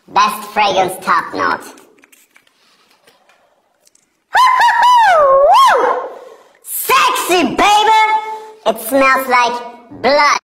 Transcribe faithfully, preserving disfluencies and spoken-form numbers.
Best fragrance top note. Sexy, baby! It smells like blood.